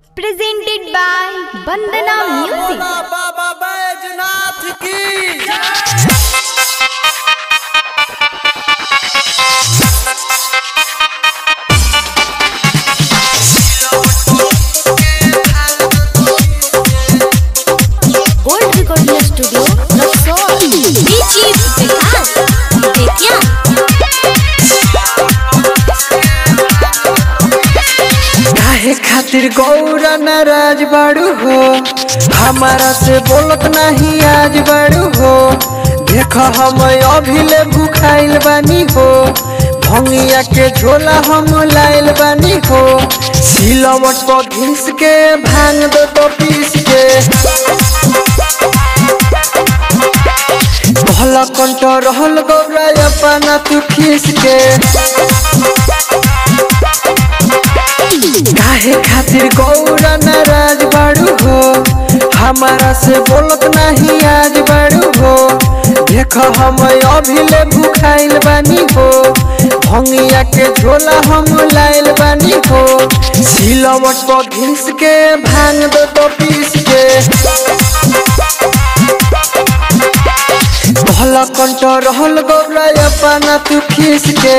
Presented by Bandana Music. बाबा बैजनाथ की Gold Recording Studio, Luxor. DJ Vikas, Betya. काहे खातिर गौरा नाराज बाड़ू हो, हमारा से बोलत नहीं आज बाड़ू हो। देख हम अभिले भूखाइल बानी हो, भंगिया के झोला हम लाइल बानी हो। सिलवट पर घिस के भांग दो तो पीस के भला कंठ रहल गौरा अपना तू खीस के। काहे खातिर गौरा नाराज बाड़ू हो, हमारा से बोलत नहीं आज बाड़ू हो। देख हम अभिले भूखाइल बानी हो, भंगिया के झोला हम लाइल बानी हो। सिलवट पर घिस के भांग दो तो पीस के भला कंठ रहल गौरा अपना तू खीस के।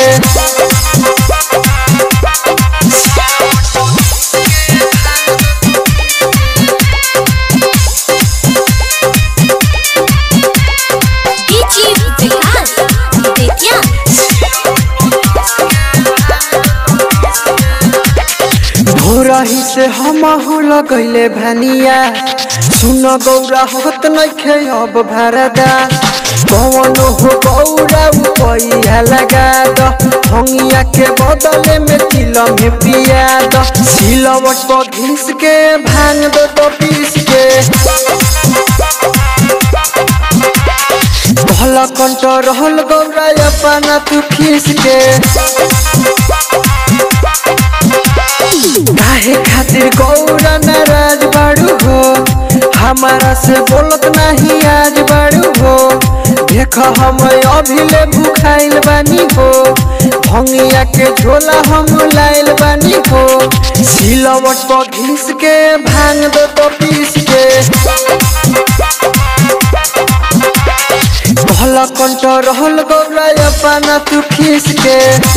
रही से हम लगैले भनिया, सुन गौरा होत नइखे अब भरदा। कौन हो गौरा पैया लगा द, भंगिया के बदले में चिलम पिया द। सिलवट पर घिस के भांग दो तो पीस के भला कंठ रहल गौरा अपना तू खीस के। काहे खातिर गौरा नाराज बाड़ू हो, हमारा से बोलत नहीं आज बाड़ू हो। देख हम अभिले भूखाइल बानी हो, भंगिया के झोला हम लाइल बानी हो। सिलवट पर घिस के भांग दो तो पीस के भला कंठ रहल गौरा अपना तू खीस के।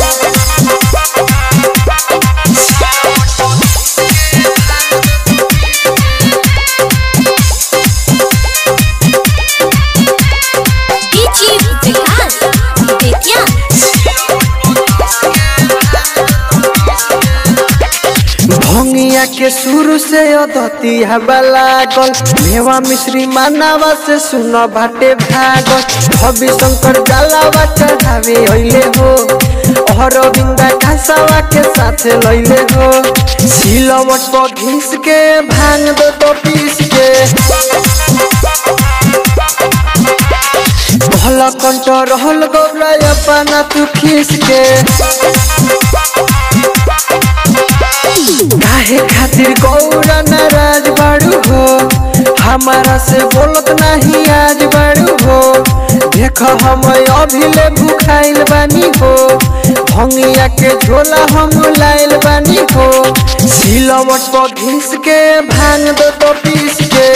भंगिया के शुरू से अदती लागल, मेवा मिश्री मानावा से सुन भाटे भागल। हबी शंकर जलावा चढ़ावे अइले हो, अरविंदा घासावा के साथ लइले हो। सिलवट पर घिस के भांग दो तो पीस के भला कंठ रहल गौरा अपना तू खीस के। काहे खातिर गौरा नाराज बाड़ू हो, हमारा से बोलत नहीं आज बाड़ू हो। देख हम अभिले भूखाइल बानी हो, भंगिया के झोला हम लाइल बानी हो। सिलवट पर घिस के भांग दो तो पीस के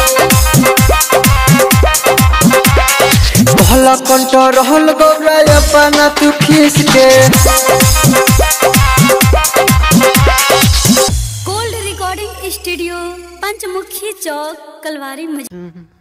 भला कंठ रहल गौरा अपना तू खीस के। Gold recording studio, Panchmukhi Chowk, Kalwari.